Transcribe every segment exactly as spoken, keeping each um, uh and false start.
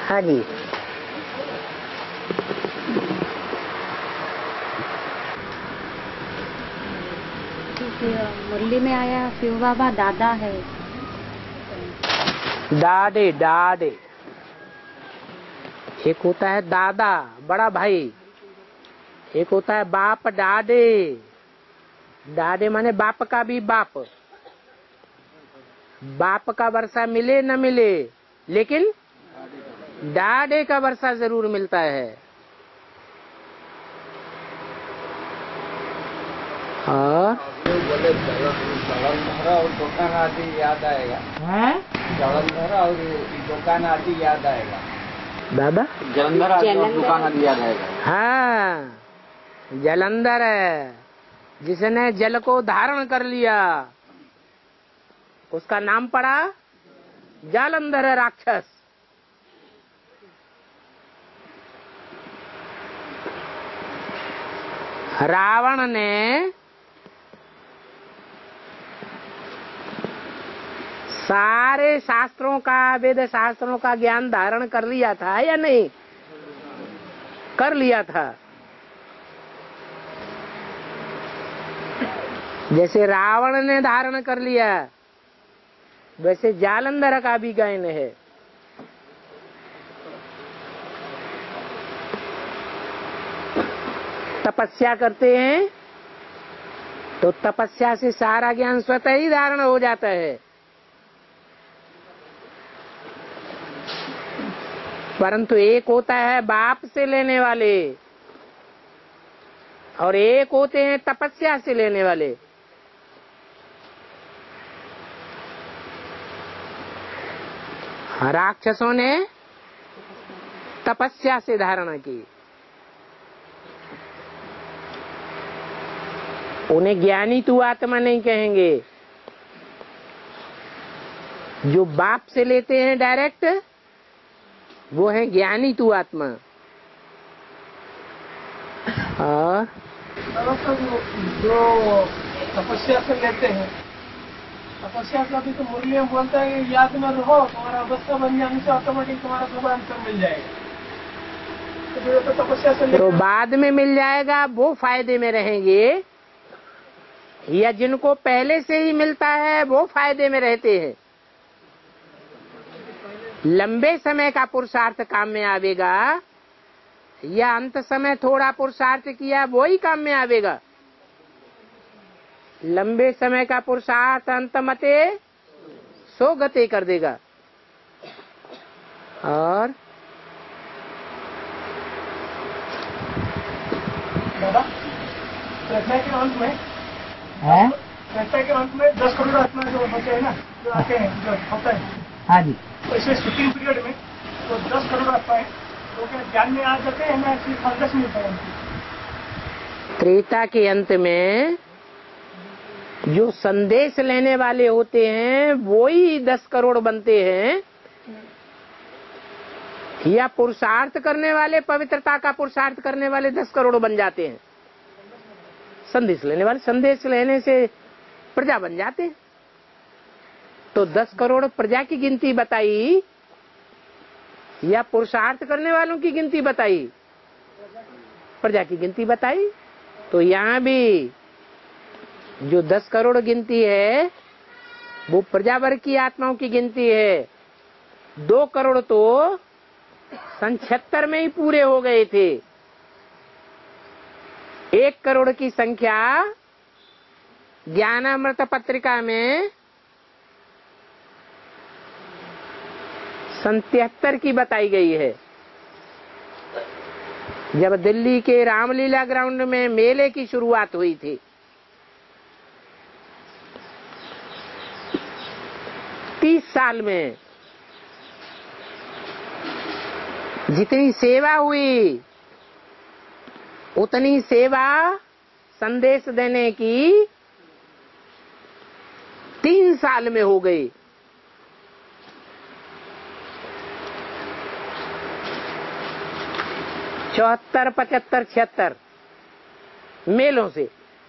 हाँ जी। मुरली में आया शिवबाबा दादा है। दादे दादे, एक होता है दादा बड़ा भाई, एक होता है बाप दादे। दादे माने बाप का भी बाप। बाप का वर्षा मिले न मिले, लेकिन दादे का वर्षा जरूर मिलता है। और जलंधर और दुकान आदि याद आएगा। है जलंधर और दुकान आदि याद आएगा। दादा जलंधर और दुकान आदि याद आएगा। हाँ, जलंधर है जिसने जल को धारण कर लिया, उसका नाम पड़ा जालंधर राक्षस। रावण ने सारे शास्त्रों का, वेद शास्त्रों का ज्ञान धारण कर लिया था या नहीं? कर लिया था। जैसे रावण ने धारण कर लिया, वैसे जालंधर का भी ज्ञान है। तपस्या करते हैं तो तपस्या से सारा ज्ञान स्वतः ही धारण हो जाता है। परंतु एक होता है बाप से लेने वाले और एक होते हैं तपस्या से लेने वाले। राक्षसों ने तपस्या से धारणा की, उन्हें ज्ञानी तू आत्मा नहीं कहेंगे। जो बाप से लेते हैं डायरेक्ट, वो है ज्ञानी तू आत्मा। और जो तपस्या से लेते हैं, तपस्या का भी तो मुरली में बोलता है कि याद में रहो, तुम्हारा अवस्था बन जाने से ऑटोमेटिक तुम्हारा सब आंसर मिल जाएगा। तो, तो तपस्या से तो बाद में मिल जाएगा, वो फायदे में रहेंगे, या जिनको पहले से ही मिलता है वो फायदे में रहते हैं। लंबे समय का पुरुषार्थ काम में आवेगा या अंत समय थोड़ा पुरुषार्थ किया वो ही काम में आवेगा? लंबे समय का पुरुषार्थ अंत मते सो गते कर देगा। और दादा रचना के अंत में है, रचना के अंत में दस करोड़ आत्मा जो बचे हैं ना, जो आते हैं, जो होता है, हाँ जी, तो इसे शूटिंग पीरियड में तो दस करोड़ आत्माएं तो क्या ज्ञान में आ जाते हैं ना, सिर्फ फंगस मिलता है? त्रेता के अंत में जो संदेश लेने वाले होते हैं वो ही दस करोड़ बनते हैं, या पुरुषार्थ करने वाले, पवित्रता का पुरुषार्थ करने वाले दस करोड़ बन जाते हैं? संदेश लेने वाले, संदेश लेने से प्रजा बन जाते हैं। तो दस करोड़ प्रजा की गिनती बताई या पुरुषार्थ करने वालों की गिनती बताई? प्रजा की गिनती बताई। तो यहाँ भी जो दस करोड़ गिनती है वो प्रजा वर्ग की आत्माओं की गिनती है। दो करोड़ तो सन छिहत्तर में ही पूरे हो गए थे। एक करोड़ की संख्या ज्ञानामृत पत्रिका में सन तिहत्तर की बताई गई है। जब दिल्ली के रामलीला ग्राउंड में मेले की शुरुआत हुई थी, तीस साल में जितनी सेवा हुई उतनी सेवा संदेश देने की तीन साल में हो गई। चौहत्तर, पचहत्तर, छिहत्तर मेलों से।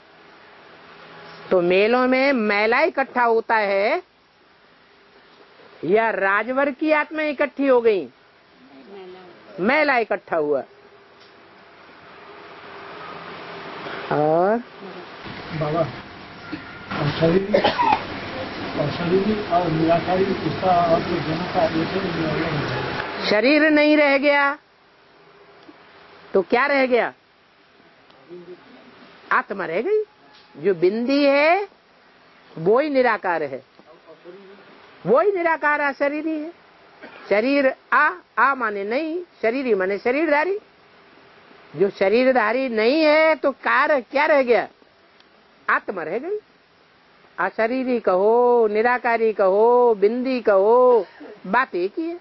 तो मेलों में मेला इकट्ठा होता है या राजवर्ग की आत्मा इकट्ठी हो गई? मैला इकट्ठा हुआ। और बाबा और शरीर और शरीर और निराकारी उसका और जो जन का ये शरीर नहीं रह गया तो क्या रह गया? आत्मा रह गई। जो बिंदी है वो ही निराकार है, वो ही निराकार अशरीरी है। शरीर आ आ माने नहीं, शरीरी माने शरीरधारी। जो शरीरधारी नहीं है तो कार क्या रह गया? आत्मा रह गई। अशरीरी कहो, निराकारी कहो, बिंदी कहो, बात एक ही है।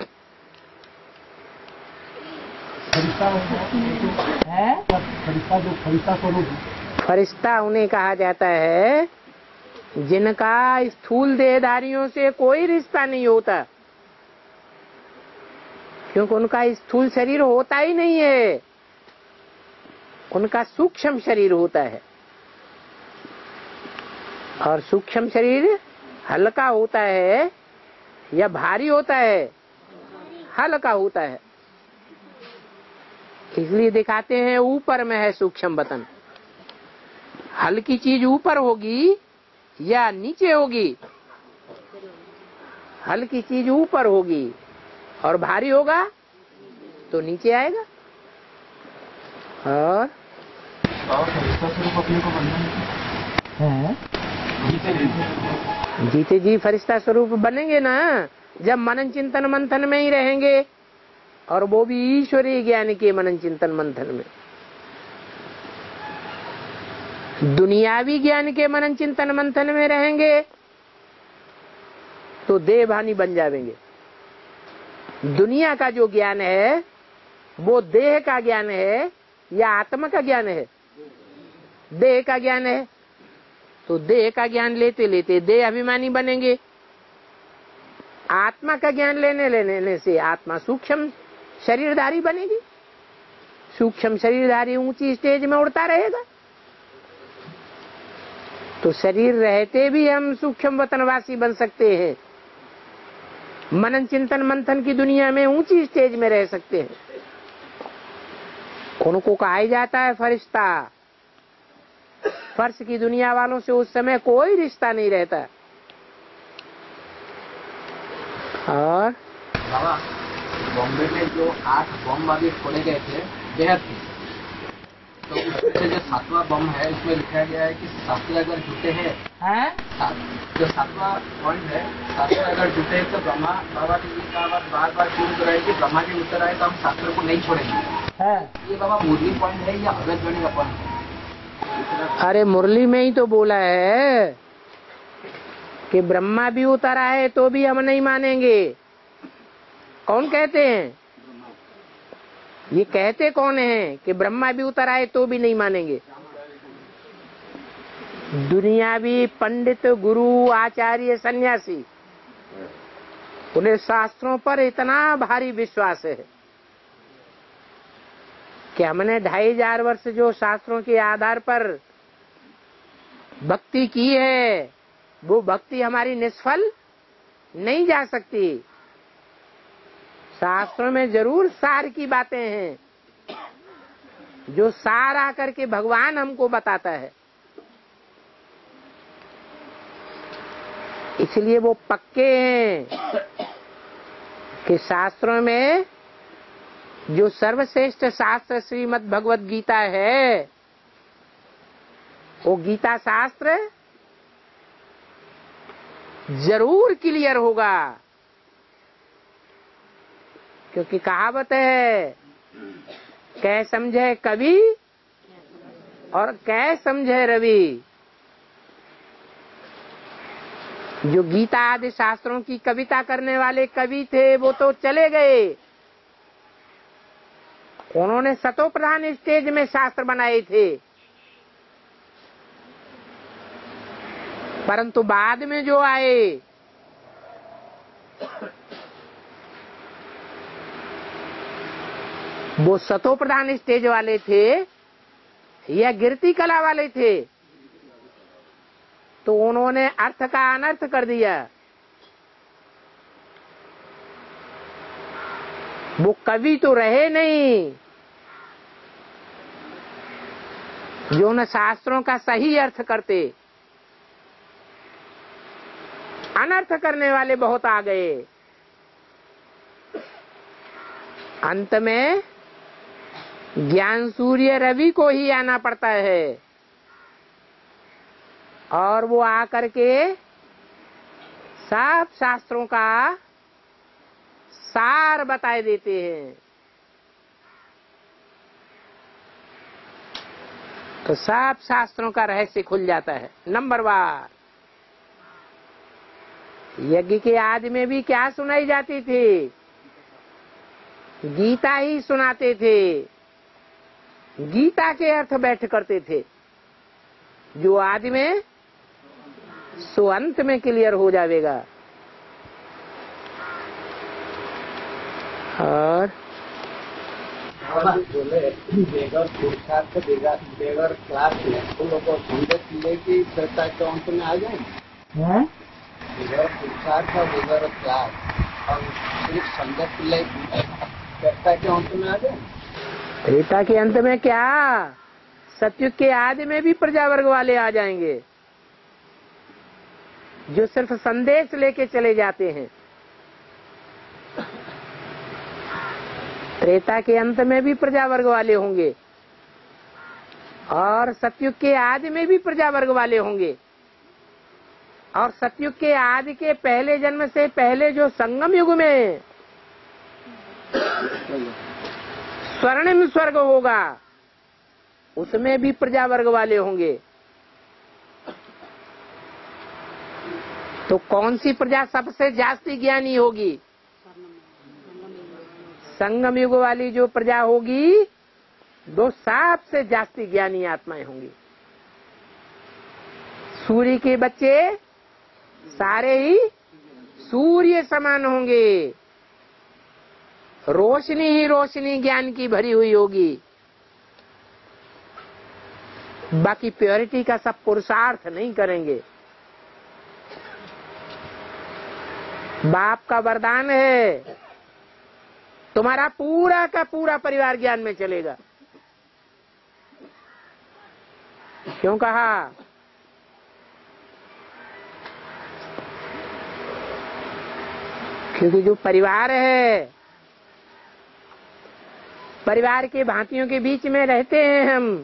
फरिश्ता जो फरिश्ता स्वरूप, फरिश्ता उन्हें कहा जाता है जिनका स्थूल देहधारियों से कोई रिश्ता नहीं होता, क्योंकि उनका स्थूल शरीर होता ही नहीं है, उनका सूक्ष्म शरीर होता है। और सूक्ष्म शरीर हल्का होता है या भारी होता है? हल्का होता है। इसलिए दिखाते हैं ऊपर में है सूक्ष्म वतन। हल्की चीज ऊपर होगी या नीचे होगी? हल्की चीज ऊपर होगी और भारी होगा तो नीचे आएगा। और अपने को बनना जीते जी फरिश्ता स्वरूप बनेंगे ना, जब मनन चिंतन मंथन में ही रहेंगे, और वो भी ईश्वरीय ज्ञान के मनन चिंतन मंथन में। दुनियावी ज्ञान के मनन चिंतन मंथन में रहेंगे तो देहभानी बन जाएंगे। दुनिया का जो ज्ञान है वो देह का ज्ञान है या आत्मा का ज्ञान है? देह का ज्ञान है। तो देह का ज्ञान लेते लेते देह अभिमानी बनेंगे। आत्मा का ज्ञान लेने लेने से आत्मा सूक्ष्म शरीरधारी बनेगी। सूक्ष्म शरीरधारी ऊंची स्टेज में उड़ता रहेगा। तो शरीर रहते भी हम सूक्ष्म वतनवासी बन सकते हैं, मनन चिंतन मंथन की दुनिया में ऊंची स्टेज में रह सकते हैं। उनको कहा जाता है फरिश्ता। फर्श की दुनिया वालों से उस समय कोई रिश्ता नहीं रहता। और बाबा, बॉम्बे में जो आठ बम अभी खोले गए थे बेहद थे, तो उसमें जो सातवां बम है उसमें लिखा गया है कि सातवें अगर जुटे हैं, जो सातवां पॉइंट है, सातवें अगर जुटे हैं तो ब्रह्मा बाबा ने ये कहा बार बार क्यों कराए कि ब्रह्मा जी उत्तर आए तो हम सातवें को नहीं छोड़ेंगे। ये बाबा मुरली पॉइंट है या अवैध का पॉइंट है? अरे मुरली में ही तो बोला है कि ब्रह्मा भी उतर आए तो भी हम नहीं मानेंगे। कौन कहते हैं? ये कहते कौन हैं कि ब्रह्मा भी उतर आए तो भी नहीं मानेंगे? दुनियावी पंडित, गुरु, आचार्य, सन्यासी, उन्हें शास्त्रों पर इतना भारी विश्वास है कि हमने ढाई हजार वर्ष जो शास्त्रों के आधार पर भक्ति की है वो भक्ति हमारी निष्फल नहीं जा सकती। शास्त्रों में जरूर सार की बातें हैं, जो सार आकर के भगवान हमको बताता है। इसलिए वो पक्के हैं कि शास्त्रों में जो सर्वश्रेष्ठ शास्त्र श्रीमद् भगवत गीता है, वो गीता शास्त्र जरूर क्लियर होगा। क्योंकि कहावत है, कै समझे कवि और कै समझे रवि। जो गीता आदि शास्त्रों की कविता करने वाले कवि थे वो तो चले गए, उन्होंने सतो प्रधान स्टेज में शास्त्र बनाए थे, परंतु बाद में जो आए वो सतो प्रधान स्टेज वाले थे या गिरती कला वाले थे, तो उन्होंने अर्थ का अनर्थ कर दिया। वो कवि तो रहे नहीं जो न शास्त्रों का सही अर्थ करते, अनर्थ करने वाले बहुत आ गए। अंत में ज्ञान सूर्य रवि को ही आना पड़ता है और वो आकर के सब शास्त्रों का सार बताए देते हैं। तो सब शास्त्रों का रहस्य खुल जाता है। नंबर वन, यज्ञ के आदि में भी क्या सुनाई जाती थी? गीता ही सुनाते थे। गीता के अर्थ बैठ करते थे, जो आदि में सो अंत में क्लियर हो जाएगा। और बोले बेगर पुरुषार्थ बेगर बेगर क्लास उन लोगों को संदेश लिए कि श्रद्धा के अंत में आ जाए। बेगर पुरुषार्थ और बेगर क्लास और सिर्फ संदेश लिए श्रद्धा के अंत में आ जाए। त्रेता के अंत में क्या, सतयुग के आदि में भी प्रजा वर्ग वाले आ जाएंगे जो सिर्फ संदेश लेके चले जाते हैं। त्रेता के अंत में भी प्रजा वर्ग वाले होंगे और सतयुग के आदि में भी प्रजा वर्ग वाले होंगे। और सतयुग के आदि के पहले जन्म से पहले जो संगम युग में स्वर्णिम स्वर्ग होगा, उसमें भी प्रजा वर्ग वाले होंगे। तो कौन सी प्रजा सबसे जास्ती ज्ञानी होगी? संगम युग वाली जो प्रजा होगी वो सबसे जास्ती ज्ञानी आत्माएं होंगी। सूर्य के बच्चे सारे ही सूर्य समान होंगे, रोशनी ही रोशनी ज्ञान की भरी हुई होगी। बाकी प्योरिटी का सब पुरुषार्थ नहीं करेंगे। बाप का वरदान है, तुम्हारा पूरा का पूरा परिवार ज्ञान में चलेगा। क्यों कहा? क्योंकि जो परिवार है, परिवार के भांतियों के बीच में रहते हैं हम,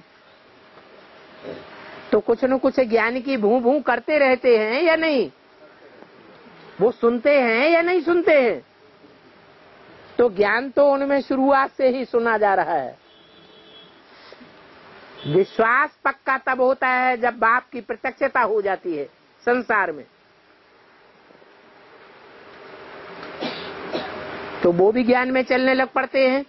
तो कुछ न कुछ ज्ञान की भू भू करते रहते हैं या नहीं? वो सुनते हैं या नहीं सुनते हैं? तो ज्ञान तो उनमें शुरुआत से ही सुना जा रहा है। विश्वास पक्का तब होता है जब बाप की प्रत्यक्षता हो जाती है संसार में। तो वो भी ज्ञान में चलने लग पड़ते हैं।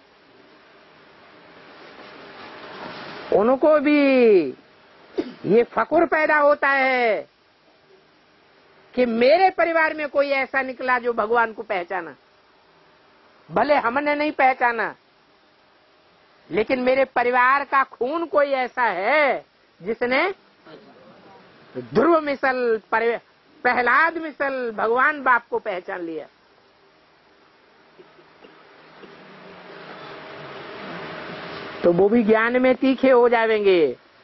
उनको भी ये फकुर पैदा होता है कि मेरे परिवार में कोई ऐसा निकला जो भगवान को पहचाना। भले हमने नहीं पहचाना, लेकिन मेरे परिवार का खून कोई ऐसा है जिसने ध्रुव मिसल, प्रहलाद मिसल भगवान बाप को पहचान लिया। तो वो भी ज्ञान में तीखे हो जाएंगे।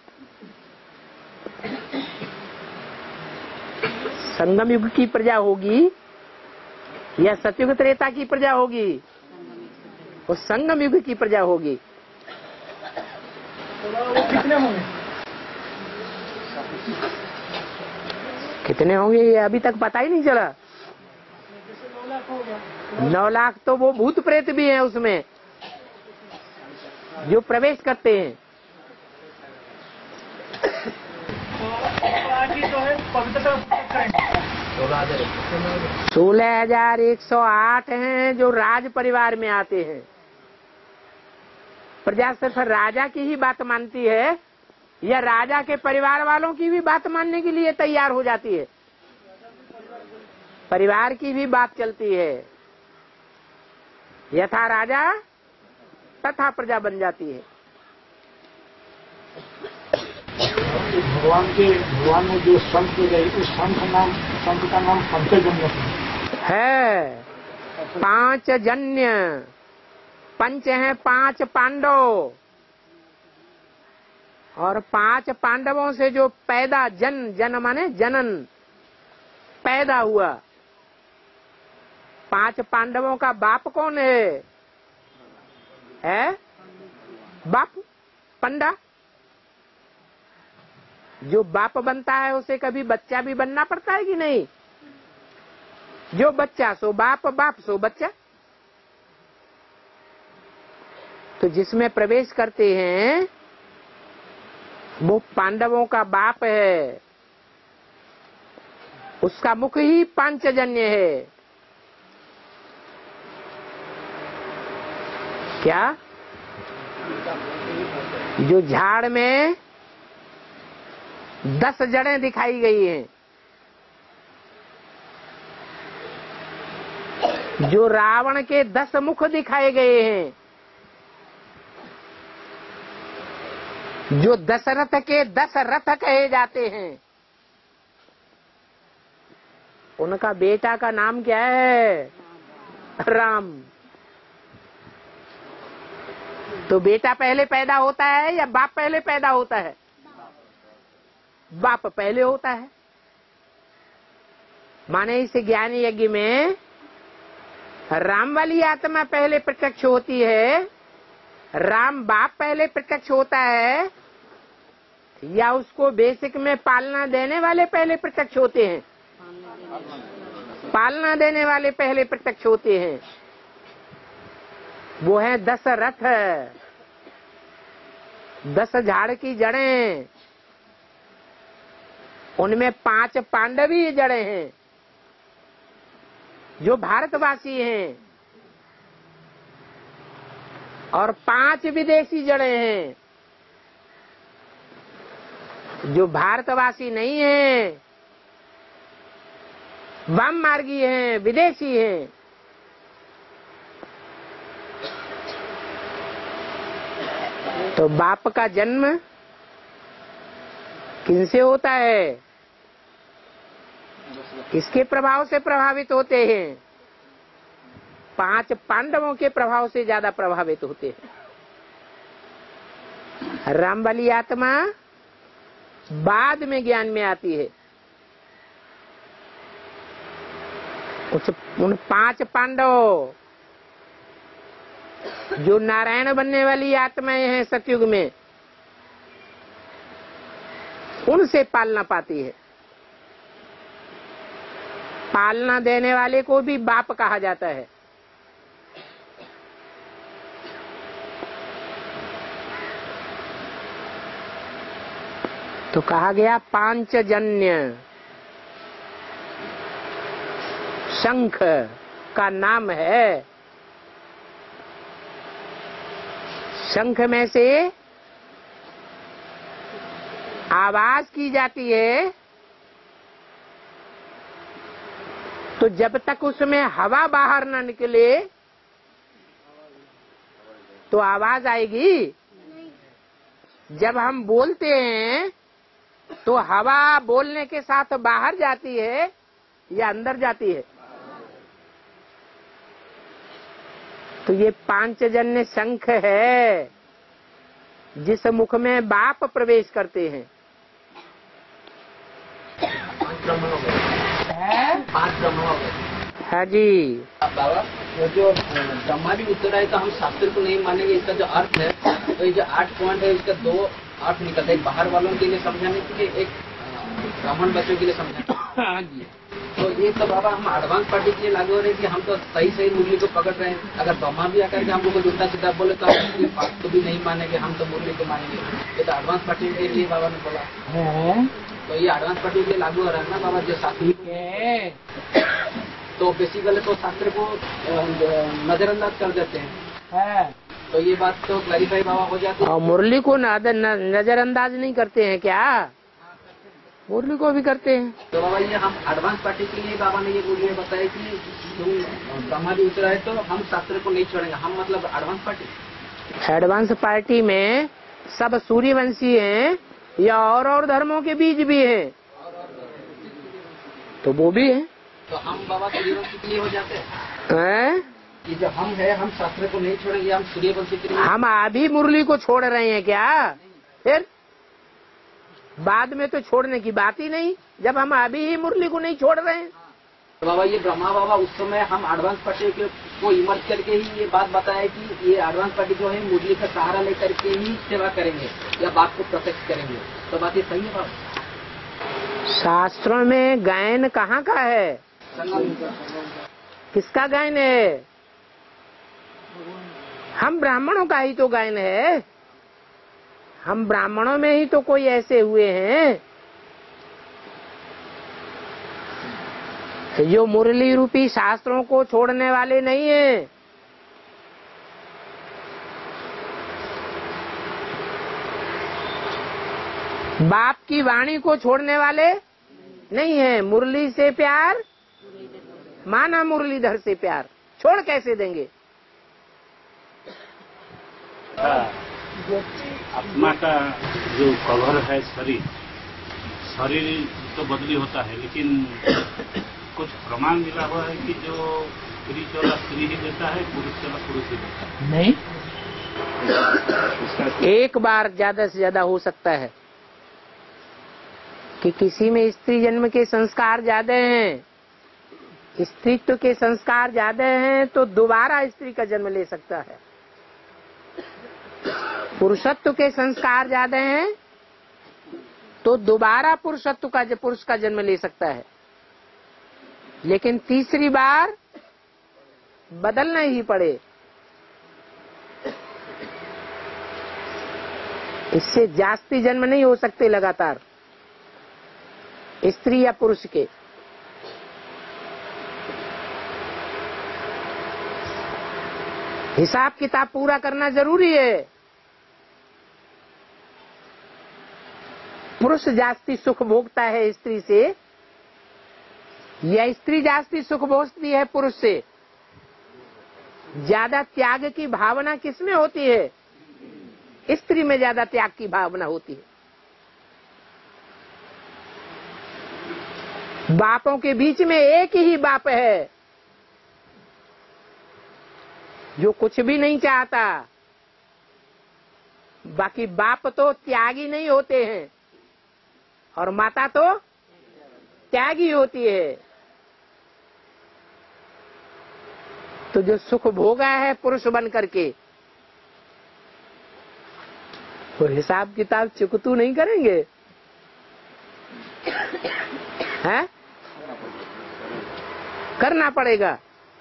संगम युग की प्रजा होगी या सतयुग त्रेता की प्रजा होगी? वो संगम युग की प्रजा होगी। कितने होंगे? कितने होंगे ये अभी तक पता ही नहीं चला। नौ लाख हो गया। नौ लाख तो वो भूत प्रेत भी हैं उसमें जो प्रवेश करते हैं। आगे जो है पवित्रता करेंगे। सोलह हजार एक सौ आठ हैं जो राज परिवार में आते हैं। प्रजा सिर्फ राजा की ही बात मानती है या राजा के परिवार वालों की भी बात मानने के लिए तैयार हो जाती है? परिवार की भी बात चलती है। यथा राजा तथा प्रजा बन जाती है। भगवान के भगवान ने जो संत गए, उस संत नाम संत का नाम पंचजन्य है। पांच जन्य पंच हैं पांच पांडव, और पांच पांडवों से जो पैदा जन जन माने जनन पैदा हुआ, पांच पांडवों का बाप कौन है? है बाप पंडा। जो बाप बनता है उसे कभी बच्चा भी बनना पड़ता है कि नहीं? जो बच्चा सो बाप, बाप सो बच्चा। तो जिसमें प्रवेश करते हैं वो पांडवों का बाप है, उसका मुख ही पांचजन्य है। क्या? जो झाड़ में दस जड़ें दिखाई गई हैं, जो रावण के दस मुख दिखाए गए हैं, जो दशरथ के दस रथ कहे जाते हैं, उनका बेटा का नाम क्या है? राम। तो बेटा पहले पैदा होता है या बाप पहले पैदा होता है? बाप पहले होता है। माने इस ज्ञान यज्ञ में राम वाली आत्मा पहले प्रत्यक्ष होती है, राम बाप पहले प्रत्यक्ष होता है, या उसको बेसिक में पालना देने वाले पहले प्रत्यक्ष होते हैं? पालना देने वाले पहले प्रत्यक्ष होते हैं। वो है दस रथ, दस झाड़ की जड़ें, उनमें पांच पांडवी जड़ें हैं जो भारतवासी हैं, और पांच विदेशी जड़ें हैं जो भारतवासी नहीं हैं, वाम मार्गी हैं, विदेशी हैं। तो बाप का जन्म किनसे होता है? किसके प्रभाव से प्रभावित होते हैं? पांच पांडवों के प्रभाव से ज्यादा प्रभावित होते हैं। राम वाली आत्मा बाद में ज्ञान में आती है। उस उन पांच पांडव जो नारायण बनने वाली आत्माएं हैं सतयुग में, उनसे पालना पाती है। पालना देने वाले को भी बाप कहा जाता है। तो कहा गया पांचजन्य। शंख का नाम है। शंख में से आवाज की जाती है, तो जब तक उसमें हवा बाहर न निकले तो आवाज आएगी? जब हम बोलते हैं तो हवा बोलने के साथ बाहर जाती है या अंदर जाती है? तो ये पांचजन्य शंख है जिस मुख में बाप प्रवेश करते हैं। पांच ब्रह्म हो गए। पांच ब्रह्म हो गए। हाँ जी। अब बाबा, वो जो ब्रह्मा भी उत्तर है तो हम शास्त्र को नहीं मानेंगे। इसका जो अर्थ है, तो ये जो आठ पॉइंट है, इसका दो अर्थ निकलता है। एक बाहर वालों के लिए समझाने के लिए, एक ब्राह्मण बच्चों के लिए समझाने। हाँ जी। तो ये तो बाबा हम एडवांस पार्टी के लिए लागू हो रहे हैं कि हम तो सही सही मुरली को पकड़ रहे हैं। अगर ब्रह्मा भी आकर के हम लोग को उल्टा सीधा बोले तो हम बात को भी नहीं मानेंगे, हम तो मुरली को मानेंगे। ये तो एडवांस पार्टी के लिए बाबा ने बोला है। तो ये एडवांस पार्टी के लिए लागू हो रहा है ना बाबा, जो शास्त्री है। तो बेसिकली तो शास्त्र को नजरअंदाज कर देते हैं। तो ये बात तो क्लैरिफाई बाबा हो जाती है। और मुरली को नजरअंदाज नहीं करते हैं क्या? मुरली को भी करते हैं। तो बाबा ये हम एडवांस पार्टी के लिए बाबा ने ये मुरली बताया कि तुम ब्रह्मा जी उतरा है तो हम शास्त्र को नहीं छोड़ेंगे। हम मतलब एडवांस पार्टी। एडवांस पार्टी में सब सूर्यवंशी हैं या और और धर्मों के बीज भी हैं? तो वो भी है। तो हम बाबा सूर्यवंशी के लिए हो जाते हैं। हैं? ये जो हम है, हम शास्त्र को नहीं छोड़ेंगे, हम सूर्यवंशी के लिए हम अभी मुरली को छोड़ रहे हैं क्या? फिर बाद में तो छोड़ने की बात ही नहीं, जब हम अभी ही मुरली को नहीं छोड़ रहे हैं। तो बाबा ये ब्रह्मा बाबा उस समय हम एडवांस पार्टी के को इमर्ज करके ही ये बात बताया कि ये एडवांस पार्टी जो है मुरली का सहारा लेकर के ही सेवा करेंगे या बात को प्रत्यक्ष करेंगे, तो बात ये सही है बाबा? शास्त्रों में गायन कहाँ का है? किसका गायन है? हम ब्राह्मणों का ही तो गायन है। हम ब्राह्मणों में ही तो कोई ऐसे हुए हैं जो मुरली रूपी शास्त्रों को छोड़ने वाले नहीं है। बाप की वाणी को छोड़ने वाले नहीं है। मुरली से प्यार माना मुरलीधर से प्यार, छोड़ कैसे देंगे? आत्मा का जो कवर है शरीर, शरीर तो बदली होता है, लेकिन कुछ प्रमाण मिला हुआ है कि जो स्त्री चला स्त्री ही देता है, पुरुष चला पुरुष ही देता है। नहीं, एक बार ज्यादा से ज्यादा हो सकता है कि किसी में स्त्री जन्म के संस्कार ज्यादा हैं, स्त्रीत्व के संस्कार ज्यादा हैं, तो दोबारा स्त्री का जन्म ले सकता है। पुरुषत्व के संस्कार ज्यादा हैं तो दोबारा पुरुषत्व का पुरुष का जन्म ले सकता है, लेकिन तीसरी बार बदलना ही पड़े। इससे जास्ती जन्म नहीं हो सकते लगातार स्त्री या पुरुष के। हिसाब किताब पूरा करना जरूरी है। पुरुष जास्ती सुख भोगता है स्त्री से या स्त्री जास्ती सुख भोगती है पुरुष से? ज्यादा त्याग की भावना किसमें होती है? स्त्री में ज्यादा त्याग की भावना होती है। बापों के बीच में एक ही बाप है जो कुछ भी नहीं चाहता, बाकी बाप तो त्यागी नहीं होते हैं और माता तो त्यागी होती है। तो जो सुख भोगा है पुरुष बन करके, वो हिसाब किताब चुकतू नहीं करेंगे, हैं? करना पड़ेगा।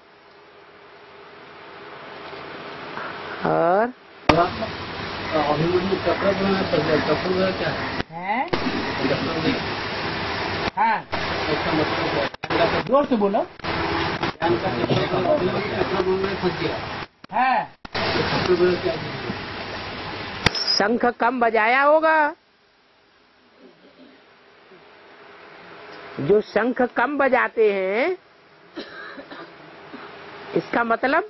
और क्या है? हाँ, जोर से बोलो। है शंख कम बजाया होगा। जो शंख कम बजाते हैं, इसका मतलब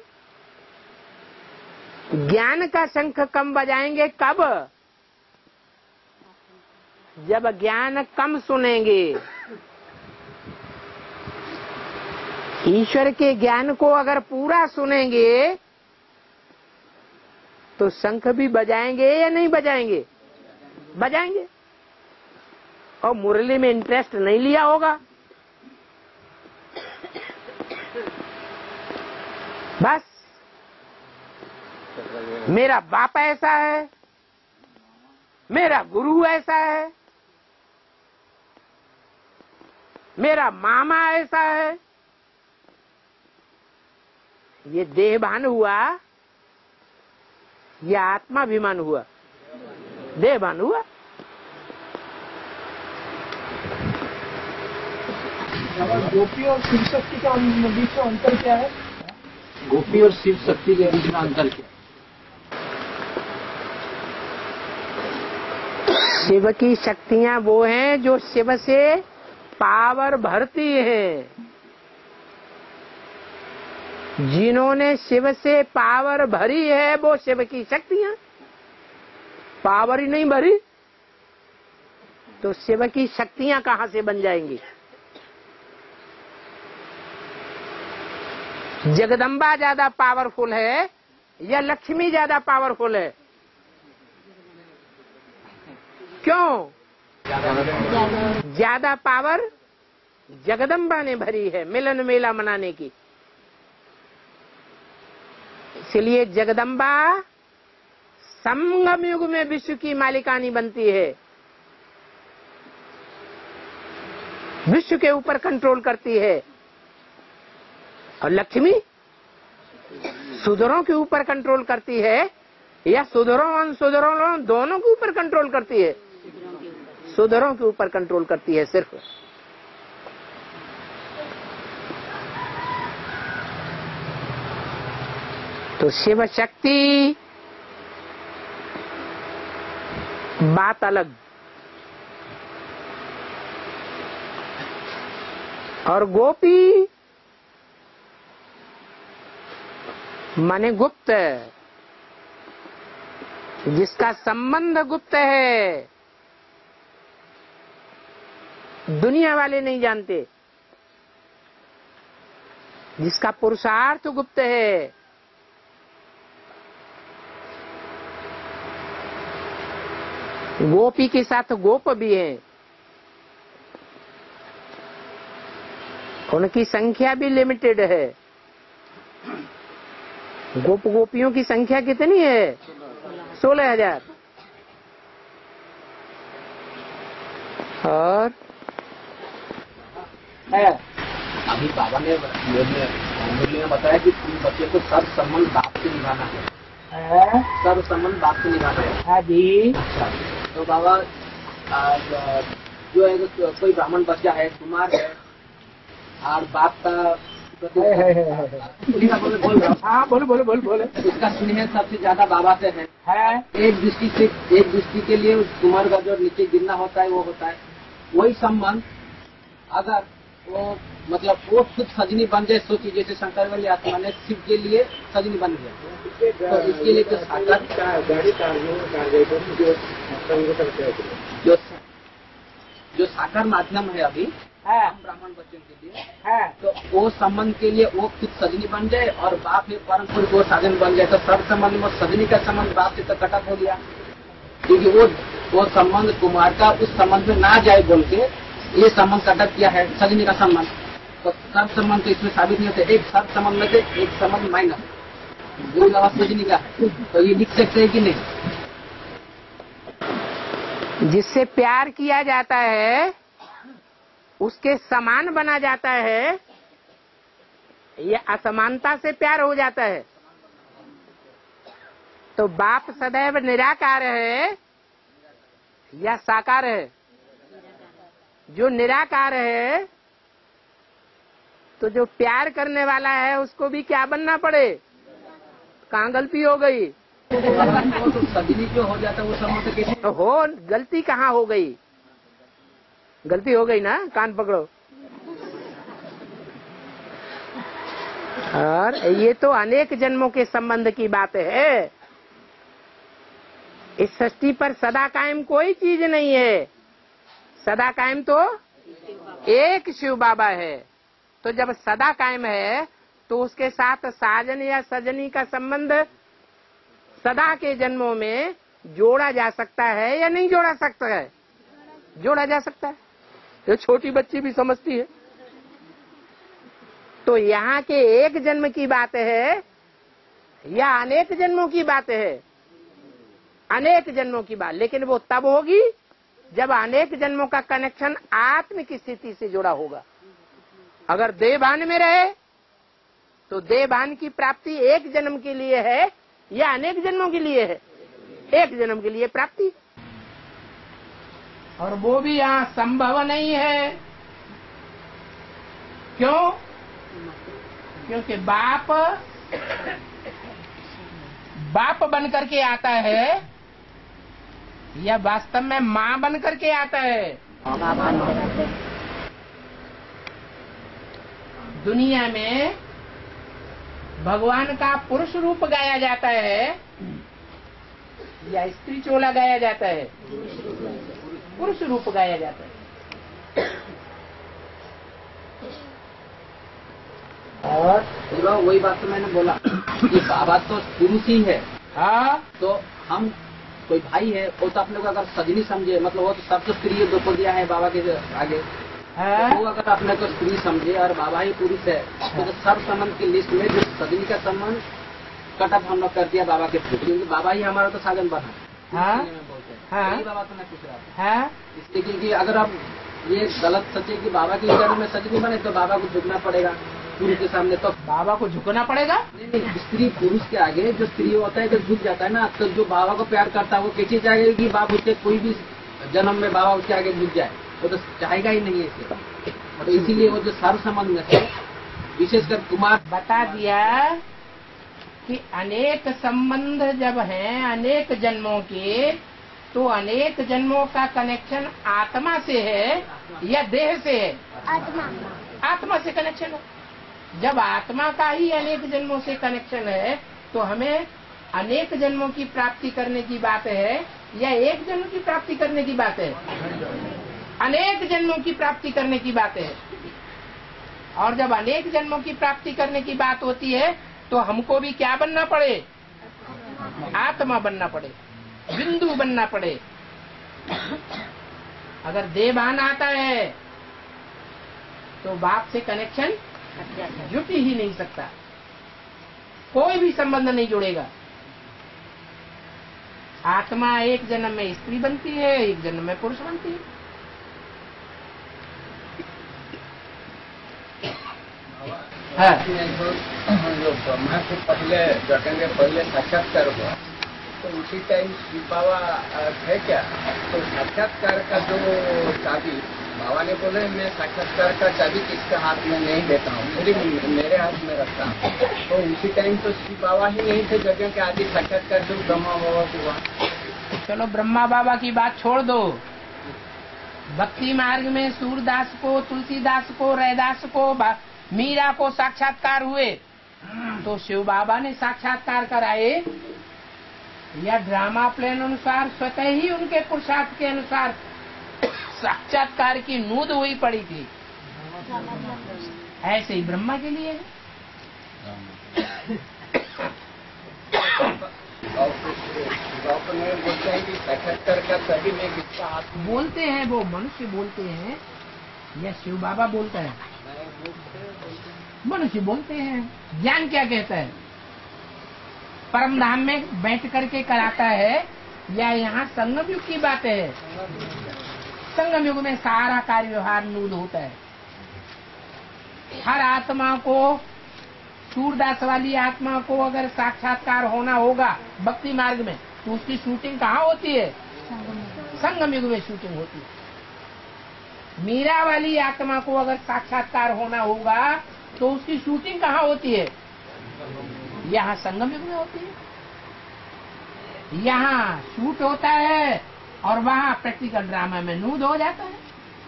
ज्ञान का शंख कम बजाएंगे कब? जब ज्ञान कम सुनेंगे। ईश्वर के ज्ञान को अगर पूरा सुनेंगे तो शंख भी बजाएंगे या नहीं बजाएंगे? बजाएंगे। और मुरली में इंटरेस्ट नहीं लिया होगा, बस मेरा बाप ऐसा है, मेरा गुरु ऐसा है, मेरा मामा ऐसा है, ये देहभान हुआ या आत्माभिमान हुआ? देहभान हुआ। गोपी और शिव शक्ति का बीच में अंतर क्या है? गोपी और शिव शक्ति के बीच में अंतर क्या? शिव की शक्तियां वो हैं जो शिव से पावर भरती हैं। जिन्होंने शिव से पावर भरी है वो शिव की शक्तियां। पावर ही नहीं भरी तो शिव की शक्तियां कहां से बन जाएंगी? जगदम्बा ज्यादा पावरफुल है या लक्ष्मी ज्यादा पावरफुल है? क्यों? ज्यादा पावर जगदम्बा ने भरी है मिलन मेला मनाने की। इसलिए जगदम्बा संगम युग में विश्व की मालिकानी बनती है, विश्व के ऊपर कंट्रोल करती है। और लक्ष्मी सुधरों के ऊपर कंट्रोल करती है या सुधरों अनसुधरों दोनों के ऊपर कंट्रोल करती है? सुधरों के ऊपर कंट्रोल करती है सिर्फ। तो शिव शक्ति बात अलग और गोपी माने गुप्त, जिसका संबंध गुप्त है, दुनिया वाले नहीं जानते, जिसका पुरुषार्थ गुप्त है। गोपी के साथ गोप भी हैं, उनकी संख्या भी लिमिटेड है। गोप गोपियों की संख्या कितनी है? सोलह हजार। और है अभी बाबा ने मुरली में बताया कि तुम बच्चे को सर्व संबंध बाप से निभाना है, सर्व संबंध बाप से निभाना है। हाँ जी। अच्छा, तो बाबा आ, जो है तो कोई ब्राह्मण बच्चा है, कुमार है, और बाप का बोल बोल हाँ बोलो बोलो बोलो बोलो। उसका स्नेह सबसे ज्यादा बाबा से है। है एक दृष्टि से एक दृष्टि के लिए उस कुमार का जो नीचे गिरना होता है वो होता है। वही संबंध अगर वो मतलब वो खुद सजनी बन जाए, सोचिए जैसे शंकर वाली आत्मा ने शिव के लिए सजनी बन गया, तो इसके लिए जो साकार जो जो साकार माध्यम है अभी है ब्राह्मण बच्चों के लिए है तो वो संबंध के लिए वो खुद सजनी बन जाए और बाप है परम पुरुष वो साधन बन जाए, तो सब संबंध में सजनी का संबंध बाप से तो कटअप हो गया, क्योंकि वो वो संबंध कुमार का उस संबंध में ना जाए बोल के ये संबंध कटअप किया है सजनी का संबंध। तो सब संबंध तो इसमें साबित नहीं होते, एक सब संबंध में से एक संबंध माइनस जो लगा सजनी का है, तो ये लिख सकते हैं कि नहीं? जिससे प्यार किया जाता है उसके समान बना जाता है या असमानता से प्यार हो जाता है? तो बाप सदैव निराकार है या साकार है? जो निराकार है तो जो प्यार करने वाला है उसको भी क्या बनना पड़े? कहाँ गलती हो गई? तो सजनी जो हो जाता है वो संबंध कैसे तो हो गलती कहाँ हो गई? गलती हो गई ना, कान पकड़ो। और ये तो अनेक जन्मों के संबंध की बात है। इस सृष्टि पर सदा कायम कोई चीज नहीं है, सदा कायम तो एक शिव बाबा है। तो जब सदा कायम है तो उसके साथ साजन या सजनी का संबंध सदा के जन्मों में जोड़ा जा सकता है या नहीं जोड़ा सकता है? जोड़ा जा सकता है, ये छोटी बच्ची भी समझती है। तो यहाँ के एक जन्म की बात है या अनेक जन्मों की बात है? अनेक जन्मों की बात, लेकिन वो तब होगी जब अनेक जन्मों का कनेक्शन आत्म की स्थिति से जुड़ा होगा। अगर देवभान में रहे तो देवभान की प्राप्ति एक जन्म के लिए है या अनेक जन्मों के लिए है? एक जन्म के लिए प्राप्ति, और वो भी यहाँ संभव नहीं है। क्यों? क्योंकि बाप बाप बन करके आता है या वास्तव में माँ बन करके आता है? दुनिया में भगवान का पुरुष रूप गाया जाता है या स्त्री चोला गाया जाता है? पुरुष रूप गाया जाता है। और बाबा वही बात तो मैंने बोला कि बाबा तो पुरुष ही है। हाँ, तो हम कोई भाई है वो तो अपने को अगर सजनी समझे, मतलब वो तो सब तो स्त्री दो दिया है बाबा के आगे, हाँ? तो वो अगर अपने को स्त्री समझे और बाबा ही पुरुष है तो, तो सब संबंध की लिस्ट में जो सजनी का संबंध कटअप हम लोग कर दिया बाबा के थ्रू, क्योंकि बाबा ही हमारा तो साधन बना। हाँ? बोलते हैं हाँ? यही बाबा तो मैं पूछ रहा था। हाँ? इसलिए क्योंकि अगर आप ये गलत सोचे कि बाबा के चरण में सजनी बने तो बाबा को झुकना पड़ेगा पुरुष के सामने, तो बाबा को झुकना पड़ेगा। नहीं नहीं, स्त्री पुरुष के आगे जो स्त्री होता है जो झुक जाता है ना, तो जो बाबा को प्यार करता है वो कैसे चाहेगा कि बाप उसके कोई भी जन्म में बाबा उसके आगे झुक जाए, वो तो चाहेगा ही नहीं ऐसे। और इसीलिए वो जो सर्व संबंध में से विशेषकर कुमार बता दिया कि अनेक संबंध जब हैं अनेक जन्मों के, तो अनेक जन्मों का कनेक्शन आत्मा से है या देह से है? आत्मा आत्मा से कनेक्शन है। जब आत्मा का ही अनेक जन्मों से कनेक्शन है तो हमें अनेक जन्मों की प्राप्ति करने की बात है या एक जन्म की प्राप्ति करने की बात है? अनेक जन्मों की प्राप्ति करने की बात है। और जब अनेक जन्मों की प्राप्ति करने की बात होती है तो हमको भी क्या बनना पड़े? आत्मा बनना पड़े, बिंदु बनना पड़े। अगर देवान आता है तो बाप से कनेक्शन जुट ही नहीं सकता, कोई भी संबंध नहीं जुड़ेगा। आत्मा एक जन्म में स्त्री बनती है, एक जन्म में पुरुष बनती है। हाँ। जो ब्रह्मा से पहले जटेंगे पहले साक्षात्कार हुआ तो उसी टाइम शिवबाबा थे क्या? तो साक्षात्कार का जो चाबी बाबा ने बोले मैं साक्षात्कार का चाबी किसके हाथ में नहीं देता हूँ, मेरी मेरे हाथ में रखता हूँ। तो उसी टाइम तो शिवबाबा ही नहीं थे जगह के आदि साक्षात्कार जो ब्रह्मा बाबा हुआ। चलो ब्रह्मा बाबा की बात छोड़ दो, भक्ति मार्ग में सूरदास को, तुलसीदास को, रैदास को, मीरा को साक्षात्कार हुए तो शिव बाबा ने साक्षात्कार कराए या ड्रामा प्लान अनुसार स्वतः ही उनके पुरुषार्थ के अनुसार साक्षात्कार की नूद हुई पड़ी थी? ऐसे ही ब्रह्मा के लिए बोलते हैं कि साक्षात्कार का सभी में किसका हाथ में? बोलते हैं वो मनुष्य बोलते हैं या शिव बाबा बोलता है? मनुष्य बोलते हैं। ज्ञान क्या कहता है? परम धाम में बैठ करके कराता है या यहाँ संगम युग की बात है? संगम युग में सारा कार्य व्यवहार नूद होता है। हर आत्मा को, सूरदास वाली आत्मा को अगर साक्षात्कार होना होगा भक्ति मार्ग में तो उसकी शूटिंग कहाँ होती है? संगम युग में शूटिंग होती है। मीरा वाली आत्मा को अगर साक्षात्कार होना होगा तो उसकी शूटिंग कहाँ होती है? यहाँ संगम युग में होती है। यहाँ शूट होता है और वहाँ प्रैक्टिकल ड्रामा में नूद हो जाता है।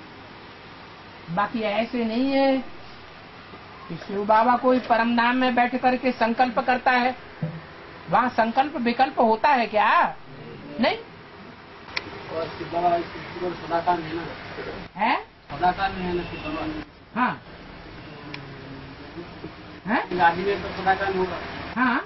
बाकी ऐसे नहीं है कि शिव बाबा कोई परम धाम में बैठ करके संकल्प करता है। वहाँ संकल्प विकल्प होता है क्या? नहीं और शिवबाबा सदाकाल है ना, है। सदाकाल में है ना शिवबाबा। हाँ है? आदि में तो सदाकाल होगा। हाँ,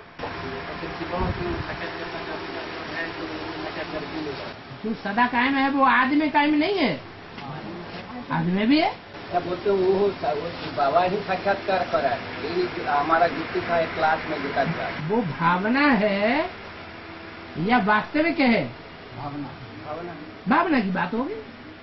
जो सदा कायम है वो आदि में कायम नहीं है, आदि में भी है। क्या बोलते हैं वो, वो बाबा ही साक्षात्कार करा है। ये हमारा गीता था एक क्लास में गीता का। वो भावना है या वास्तविक है? भावना भावना भावना की बात होगी।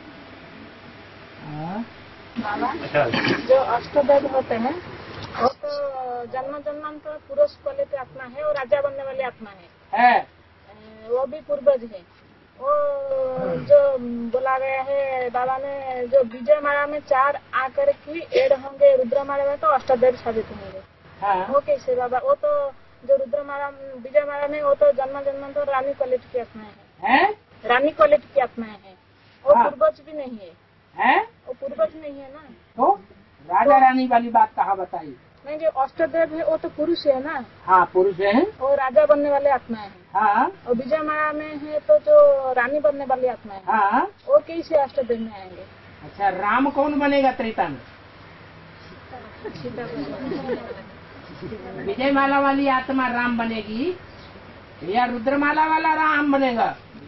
जो अष्टदैव होते हैं वो तो जन्म जन्मांतर पुरुष को लेते आत्मा है और राजा बनने वाली आत्मा है, है। वो भी पूर्वज है। वो जो बोला गया है बाबा ने, जो विजय माला में चार आकर की एड होंगे रुद्र माला में तो अष्टदैव साबित होंगे। हाँ। वो कैसे बाबा? वो तो जो रुद्र माला विजय माला में वो तो जन्म जन्मांतर तो रानी क्वालिटी की आत्मा है, है? रानी क्वालिटी की आत्मा है। वो हाँ। पूर्वज भी नहीं है, है? वो पूर्वज नहीं है ना। तो राजा रानी वाली बात कहाँ बताई? नहीं, जो अष्टदेव है वो तो पुरुष है ना। हाँ, पुरुष है। और राजा बनने वाले आत्मा है। हाँ। और विजय माया में है तो जो रानी बनने वाली आत्मा है। हाँ। वो कैसे अष्टदेव में आएंगे? अच्छा, राम कौन बनेगा त्रेता में? विजयमाला वाली आत्मा राम बनेगी या रुद्रमाला वाला राम बनेगा?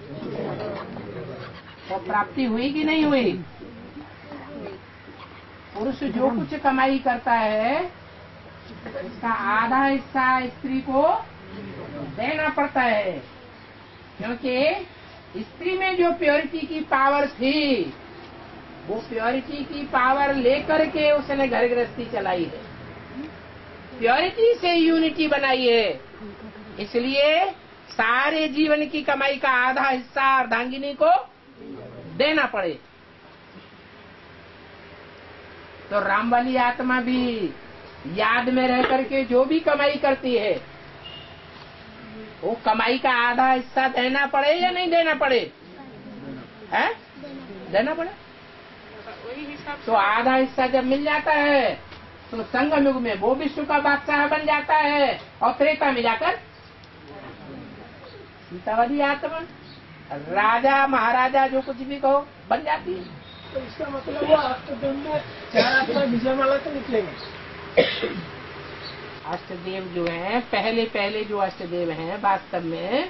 तो प्राप्ति हुई कि नहीं हुई? पुरुष जो कुछ कमाई करता है इसका आधा हिस्सा स्त्री को देना पड़ता है, क्योंकि स्त्री में जो प्योरिटी की पावर थी वो प्योरिटी की पावर लेकर के उसने घर गृहस्थी चलाई है, प्योरिटी से यूनिटी बनाई है। इसलिए सारे जीवन की कमाई का आधा हिस्सा अर्धांगिनी को देना पड़े। तो राम वाली आत्मा भी याद में रह करके जो भी कमाई करती है वो कमाई का आधा हिस्सा देना पड़े या नहीं देना पड़े? है देना पड़े। तो आधा हिस्सा जब मिल जाता है तो संगम युग में वो विश्व का बादशाह बन जाता है और त्रेता में जाकर सीतावादी आत्मा राजा महाराजा जो कुछ भी कहो बन जाती है। तो इसका मतलब वो अष्टदेव में चार आत्मा विजयमाला से निकलेंगे। अष्टदेव जो हैं पहले पहले जो अष्टदेव हैं वास्तव में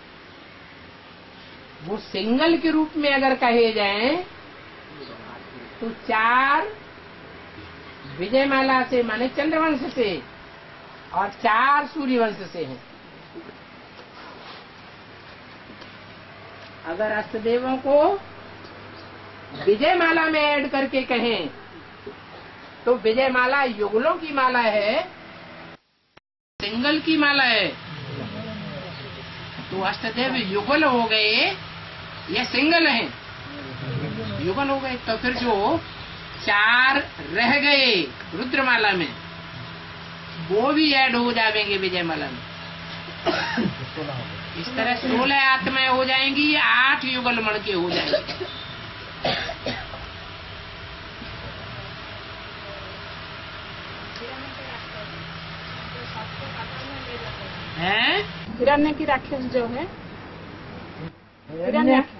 वो सिंगल के रूप में अगर कहे जाएं तो चार विजयमाला से माने चंद्रवंश से और चार सूर्यवंश से हैं। अगर अष्टदेवों को विजयमाला में ऐड करके कहें तो विजयमाला युगलों की माला है, सिंगल की माला है। तो अष्टदेव युगल हो गए या सिंगल हैं? युगल हो गए। तो फिर जो चार रह गए रुद्रमाला में वो भी ऐड हो जाएंगे विजयमाला में। इस तरह सोलह आत्माएं हो जाएंगी, आठ युगल मण के हो जाएंगे। हैं? हिरण्य की राक्षस जो है हिरण्याक्ष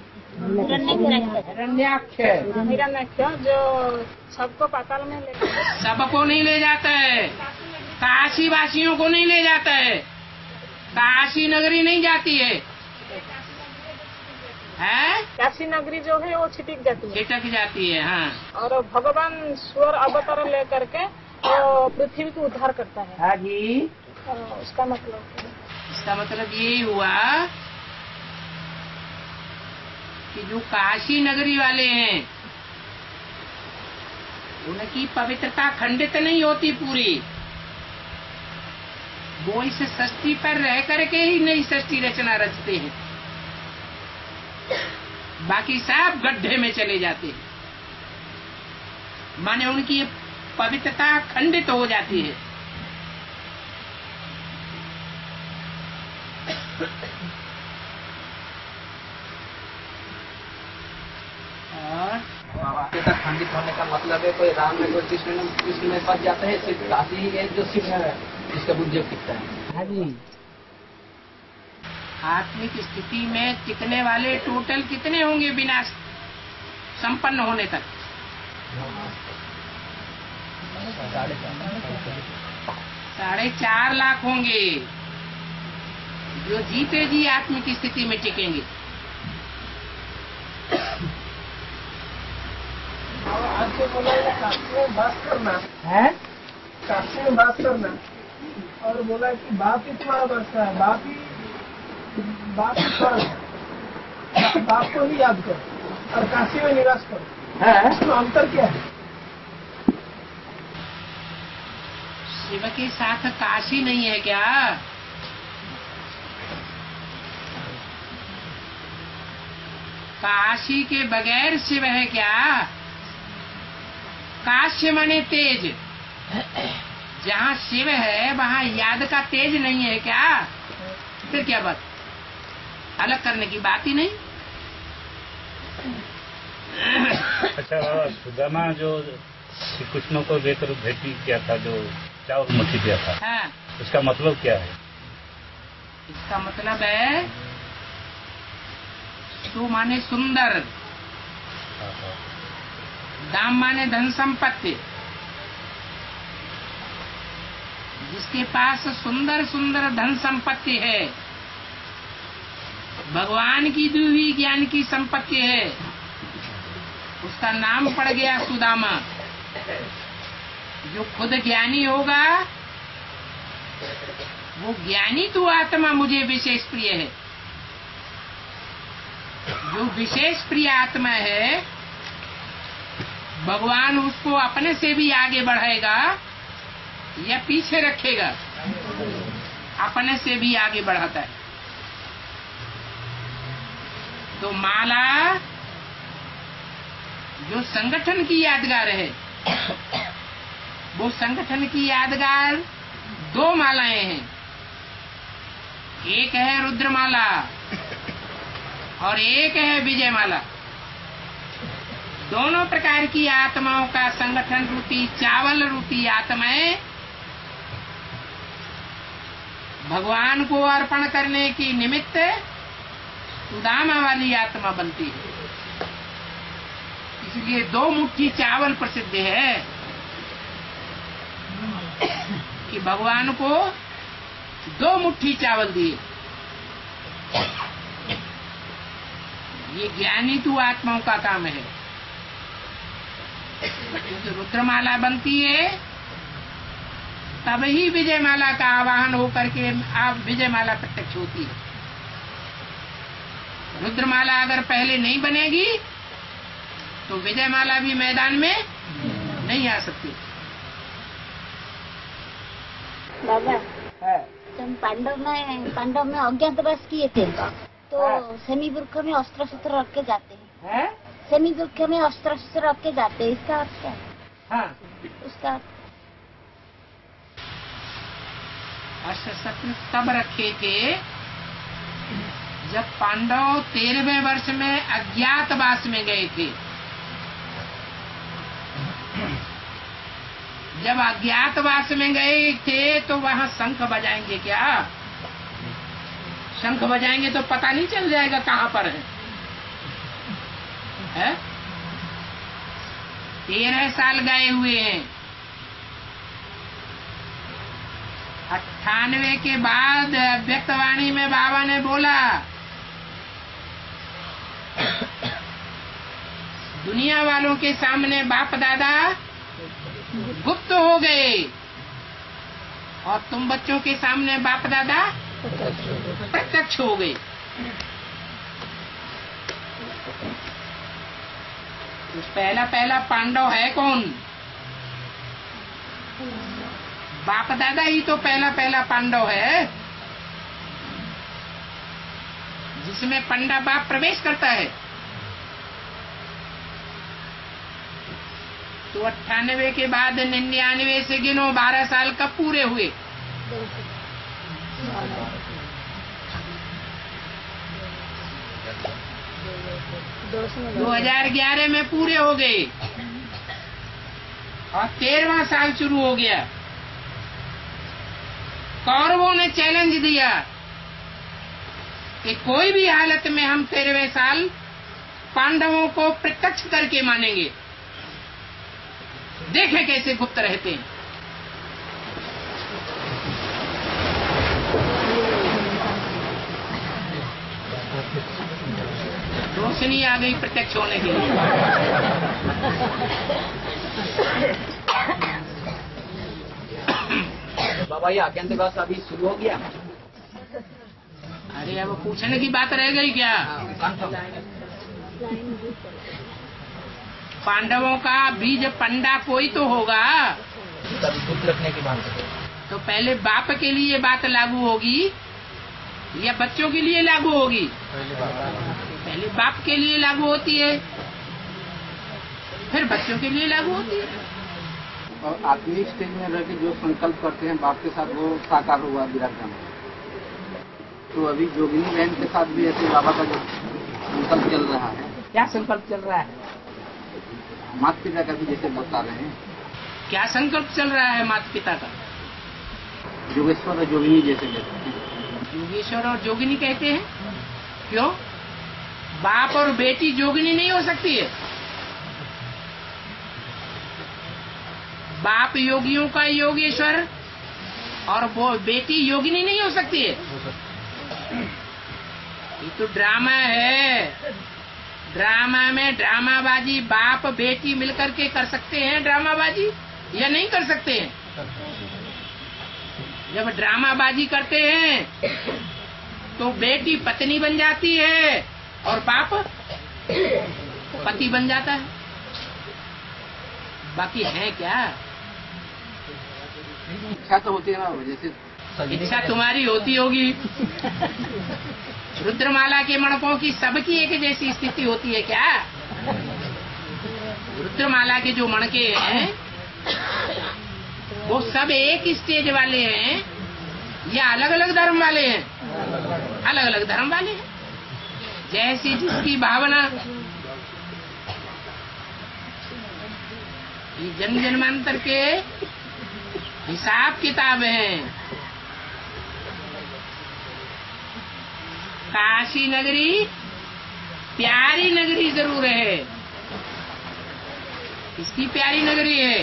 हिरण्याक्ष जो सबको पाताल में ले सबको नहीं ले जाता है, काशी वासियों को नहीं ले जाता है, काशी नगरी नहीं जाती है, है? काशी नगरी जो है वो छिटक जाती है छिटक जाती है। हाँ। और भगवान स्वर अवतार लेकर के वो पृथ्वी को उद्धार करता है। हाँ जी। उसका मतलब इसका मतलब ये हुआ कि जो काशी नगरी वाले हैं उनकी पवित्रता खंडित नहीं होती पूरी, वो इस सृष्टि पर रह करके ही नई सृष्टि रचना रचते हैं, बाकी सब गड्ढे में चले जाते हैं। माने उनकी पवित्रता खंडित हो जाती है। और खंडित होने का मतलब है कोई राम में कोई कृष्ण में कृष्ण में फंस जाते हैं, सिर्फ काशी ही है जो शिव है जिसका बुद्धि टिकता है। हाँ जी। आत्मिक स्थिति में टिकने वाले टोटल कितने होंगे विनाश संपन्न होने तक? साढ़े चार लाख होंगे जो जीते जी आत्मिक स्थिति में टिकेंगे। आज से बोला काशी में बात करना है, काशी में बात करना और बोला कि बाप ही तुम्हारा बचता है, बाप ही बाप ही स्वर्ग, बाप को ही याद करो और काशी में निवास करो। है? इसमें अंतर क्या है? शिव के साथ काशी नहीं है क्या? काशी के बगैर शिव है क्या? काश्य माने तेज, जहाँ शिव है वहाँ याद का तेज नहीं है क्या? फिर क्या बात, अलग करने की बात ही नहीं। अच्छा बाबा, सुदामा जो श्री कृष्ण को लेकर भेटी किया था, जो चावल मुट्ठी दिया था, हाँ। उसका मतलब क्या है? इसका मतलब है सु माने सुंदर, दाम माने धन संपत्ति, जिसके पास सुंदर सुंदर धन संपत्ति है, भगवान की दी हुई ज्ञान की संपत्ति है, उसका नाम पड़ गया सुदामा। जो खुद ज्ञानी होगा वो ज्ञानी तो आत्मा मुझे विशेष प्रिय है। जो विशेष प्रिय आत्मा है, भगवान उसको अपने से भी आगे बढ़ाएगा या पीछे रखेगा? अपने से भी आगे बढ़ाता है। तो माला जो संगठन की यादगार है, वो संगठन की यादगार दो मालाएं हैं। एक है रुद्रमाला और एक है विजय माला। दोनों प्रकार की आत्माओं का संगठन रूपी चावल रूपी आत्माएं भगवान को अर्पण करने की निमित्त सुदामा वाली आत्मा बनती है। इसलिए दो मुट्ठी चावल प्रसिद्ध है कि भगवान को दो मुट्ठी चावल दिए। ये ज्ञानी तू आत्माओं का काम है। क्योंकि रुद्रमाला बनती है तब ही विजय माला का आवाहन होकर के आप विजय माला प्रत्यक्ष होती है। रुद्रमाला अगर पहले नहीं बनेगी तो विजय माला भी मैदान में नहीं आ सकती। बाबा, जब पांडव में पांडव में अज्ञातवास किए थे तो शनि वृक्ष में अस्त्र शस्त्र रख के जाते हैं। शनि वृक्ष में अस्त्र शस्त्र रख के जाते हैं, इसका अर्थ क्या है? हाँ, उसका अस्त्र शस्त्र तब रखे थे जब पांडव तेरहवें वर्ष में अज्ञातवास में गए थे। जब अज्ञातवास में गए थे तो वहाँ शंख बजाएंगे क्या? शंख बजाएंगे तो पता नहीं चल जाएगा कहाँ पर है, है? तेरह साल गए हुए हैं। अट्ठानवे के बाद व्यक्तवाणी में बाबा ने बोला दुनिया वालों के सामने बाप दादा गुप्त हो गए और तुम बच्चों के सामने बाप दादा प्रत्यक्ष हो गए। पहला पहला पांडव है कौन? बाप दादा ही तो पहला पहला पांडव है, जिसमें पंडा बाप प्रवेश करता है। तो अट्ठानवे के बाद निन्यानवे से गिनो, बारह साल कब पूरे हुए? दो हजार ग्यारह में पूरे हो गए और तेरहवां साल शुरू हो गया। कौरवों ने चैलेंज दिया कि कोई भी हालत में हम तेरहवें साल पांडवों को प्रत्यक्ष करके मानेंगे। देखे कैसे गुप्त रहते हैं। रोशनी आ गई प्रत्यक्ष होने के लिए। बाबा, ये अज्ञातवास अभी शुरू हो गया? अरे अब पूछने की बात रह गई क्या? पांडवों का बीज पंडा कोई तो होगा। गुप्त रखने की बात है। तो पहले बाप के लिए बात लागू होगी या बच्चों के लिए लागू होगी? पहले बाप के लिए लागू होती है, फिर बच्चों के लिए लागू होती है। और आत्मिक स्टेज में रह के जो संकल्प करते हैं बाप के साथ, वो साकार हुआ विराट। तो अभी जोगिनी बहन के साथ भी ऐसे बाबा का जो संकल्प चल रहा है। क्या संकल्प चल रहा है? माता पिता का भी जैसे बता रहे हैं। क्या संकल्प चल रहा है माता पिता का? योगेश्वर और जोगिनी जैसे कहते हैं। योगेश्वर और जोगिनी कहते हैं, क्यों? बाप और बेटी जोगिनी नहीं हो सकती है? बाप योगियों का योगेश्वर और वो बेटी योगिनी नहीं हो सकती है? ये तो ड्रामा है। ड्रामा में ड्रामाबाजी बाप बेटी मिलकर के कर सकते हैं ड्रामाबाजी, या नहीं कर सकते हैं? जब ड्रामाबाजी करते हैं तो बेटी पत्नी बन जाती है और बाप पति बन जाता है। बाकी है क्या? इच्छा तो होती है ना, जैसे इच्छा तुम्हारी होती होगी। रुद्रमाला के मणकों की सबकी एक जैसी स्थिति होती है क्या? रुद्रमाला के जो मणके हैं वो सब एक स्टेज वाले हैं या अलग अलग धर्म वाले हैं? अलग अलग धर्म वाले हैं। जैसी जिसकी भावना। ये जन्म जन्मांतर के हिसाब किताब हैं। काशी नगरी प्यारी नगरी जरूर है। किसकी प्यारी नगरी है?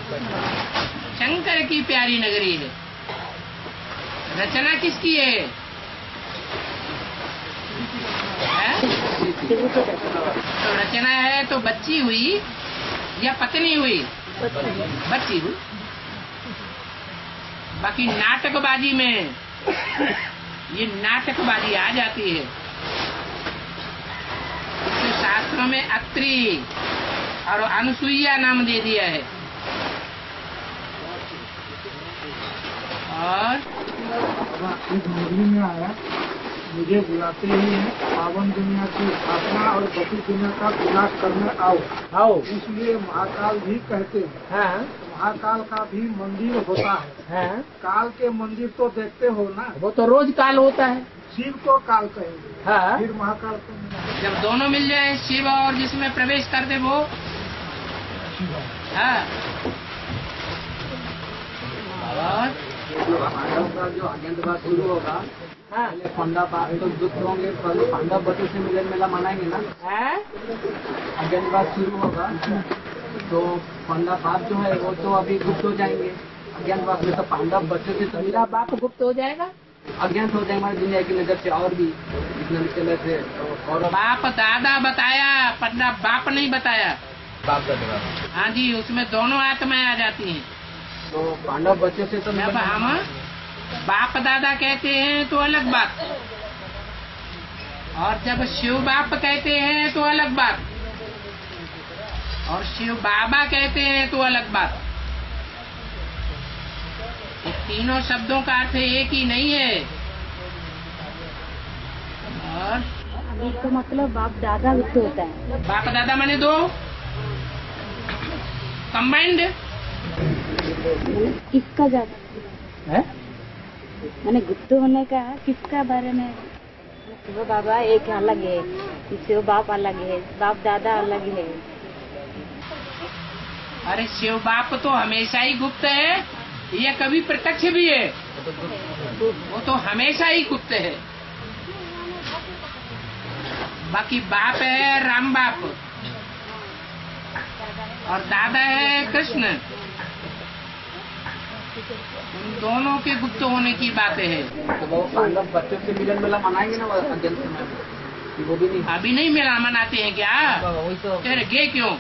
शंकर की प्यारी नगरी है। रचना किसकी है? है? तो रचना है तो बच्ची हुई या पत्नी हुई? बच्ची हुई। बाकी नाटकबाजी में ये नाटकबाजी आ जाती है। इसके शास्त्रों में अत्रि और अनुसुईया नाम दे दिया है। और इस मुरली में आया, मुझे बुलाते ही है, पावन दुनिया की स्थापना और पति दुनिया का विनाश करने आओ आओ इसलिए महाकाल भी कहते हैं। हाँ। महाकाल का भी मंदिर होता है। हाँ। काल के मंदिर तो देखते हो ना? वो तो रोज काल होता है। शिव को काल कहेंगे। हाँ। फिर महाकाल को जब दोनों मिल जाए, शिव और जिसमें प्रवेश कर दे वो। हाँ। और पांडव का जो अज्ञातवास शुरू होगा, हाँ। पांडव तो दुख होंगे, पांडव बच्चों से मिलन मेला मनाएंगे ना। अज्ञातवास शुरू होगा तो पांडव बाप जो है वो तो अभी गुप्त हो जाएंगे। अज्ञातवास में तो पांडव बच्चों से तो मेरा बाप गुप्त हो जाएगा, अज्ञात हो जाएगा दुनिया की नजर से। और भी इतना चले थे और बाप दादा बताया, पन्ना बाप नहीं बताया। बाप दादा, हाँ जी, उसमें दोनों आत्माएं आ जाती हैं। तो पांडव बच्चों से तो जब हम बाप दादा कहते हैं तो अलग बात, और जब शिव बाप कहते हैं तो अलग बात, और शिव बाबा कहते हैं तो अलग बात। ये तीनों शब्दों का अर्थ एक ही नहीं है। और इसका मतलब बाप दादा गुप्त होता है। बाप दादा माने दो कंबाइंड। किसका ज्यादा है? मैंने गुप्त होने का किसका बारे में? शिव बाबा एक अलग है, शिव बाप अलग है, बाप दादा अलग है। अरे शिव बाप तो हमेशा ही गुप्त है, यह कभी प्रत्यक्ष भी है। वो तो हमेशा ही गुप्त है। बाकी बाप है राम बाप और दादा है कृष्ण। उन दोनों के गुप्त होने की बातें है। तो वो पांडव बच्चों से मिलन मेला मनाएंगे ना अज्ञात समय? वो भी नहीं, अभी नहीं मेला मनाते हैं क्या? तेरे गे क्यों?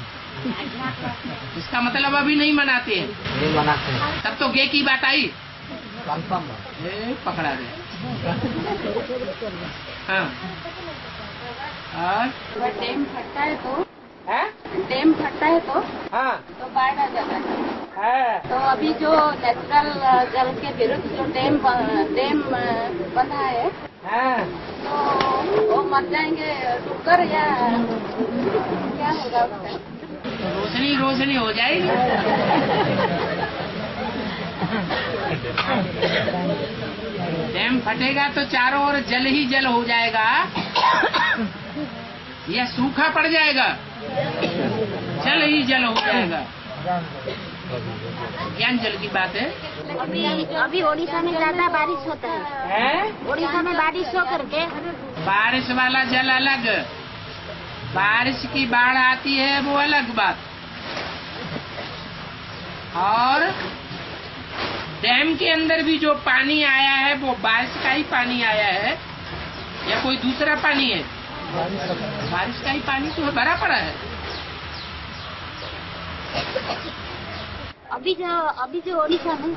इसका मतलब अभी नहीं मनाते हैं। नहीं मनाते हैं। तब तो गे की बात आई। कंफर्म पकड़ा गया। हाँ। और डैम फटता है तो है? डैम फटता है तो हाँ तो बाढ़ आ जाता है। है। तो अभी जो नेचुरल जल के विरुद्ध जो डैम डैम बना है, हाँ। तो वो मर जाएंगे डूबकर या क्या होगा उसका? रोशनी रोशनी हो जाएगी। डैम फटेगा तो चारों ओर जल ही जल हो जाएगा या सूखा पड़ जाएगा? जल ही जल हो जाएगा। ज्ञान जल की बात है। अभी अभी ओडिशा में ज्यादा बारिश होता है, है? ओडिशा में बारिश हो करके बारिश वाला जल अलग, बारिश की बाढ़ आती है वो अलग बात। और डैम के अंदर भी जो पानी आया है वो बारिश का ही पानी आया है या कोई दूसरा पानी है? बारिश का ही पानी तो भरा पड़ा है। अभी जो अभी जो ओडिशा में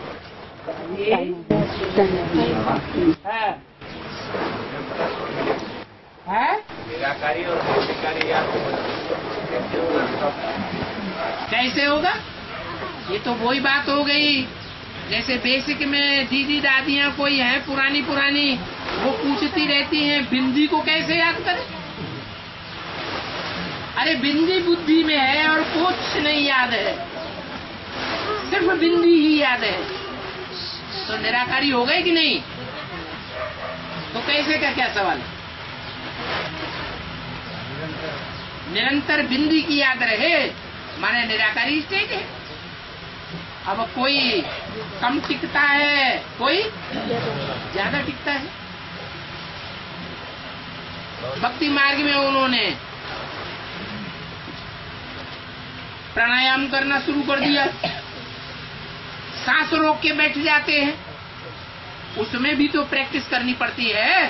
है है निराकारी और निर्विकारी याद कैसे होगा? ये तो वही बात हो गई जैसे बेसिक में दीदी दादियाँ कोई है पुरानी पुरानी, वो पूछती रहती हैं बिंदी को कैसे याद करें। अरे बिंदी बुद्धि में है और कुछ नहीं याद है, सिर्फ बिंदी ही याद है, तो निराकारी हो गए कि नहीं? तो कैसे का क्या सवाल? निरंतर बिंदी की याद रहे माने निराकारी स्टेज है। अब कोई कम टिकता है, कोई ज्यादा टिकता है। भक्ति मार्ग में उन्होंने प्राणायाम करना शुरू कर दिया, सांस रोक के बैठ जाते हैं, उसमें भी तो प्रैक्टिस करनी पड़ती है।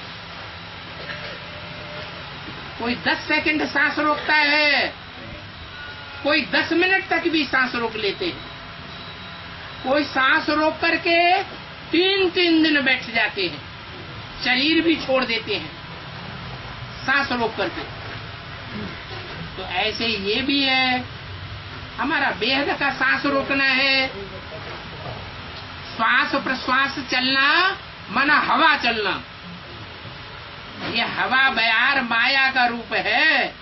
कोई दस सेकंड सांस रोकता है, कोई दस मिनट तक भी सांस रोक लेते हैं, कोई सांस रोक करके तीन तीन दिन बैठ जाते हैं, शरीर भी छोड़ देते हैं सांस रोक करके। तो ऐसे ये भी है, हमारा बेहद का सांस रोकना है, श्वास प्रश्वास चलना माना हवा चलना। ये हवा बयार माया का रूप है।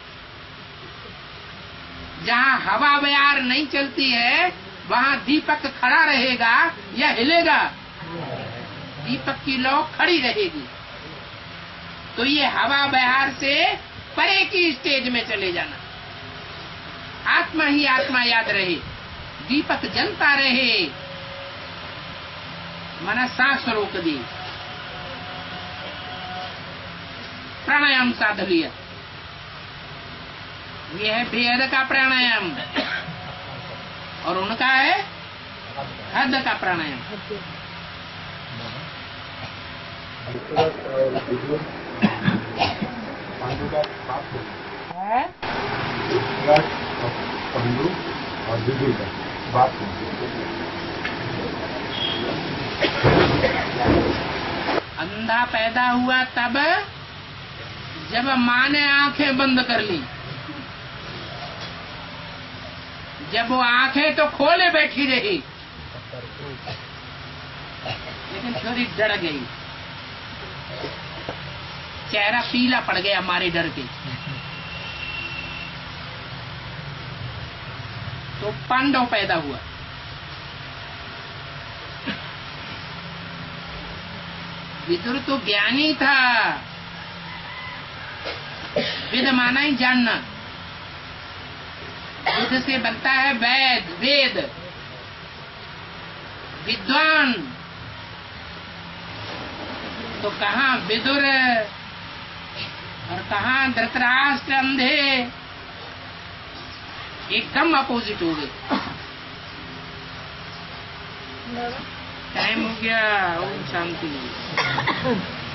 जहाँ हवा बयार नहीं चलती है वहाँ दीपक खड़ा रहेगा या हिलेगा? दीपक की लौ खड़ी रहेगी। तो ये हवा बयार से परे की स्टेज में चले जाना, आत्मा ही आत्मा याद रहे, दीपक जलता रहे, माना सांस रोक दी, प्राणायाम साध लिया। ये है बेहद का प्राणायाम और उनका है हद का प्राणायाम। है? अंधा पैदा हुआ तब जब माँ ने आंखें बंद कर ली, जब वो आंखें तो खोले बैठी रही लेकिन थोड़ी डर गई, चेहरा पीला पड़ गया हमारे डर के। तो पांडव पैदा हुआ। विदुर तो ज्ञानी था, वेद माना ही जानना, वेद से बनता है वेद, वेद विद्वान। तो कहाँ विदुर और कहाँ धृतराष्ट्र अंधे, एकदम अपोजिट हो गए। टाइम हो गया। ओम शांति।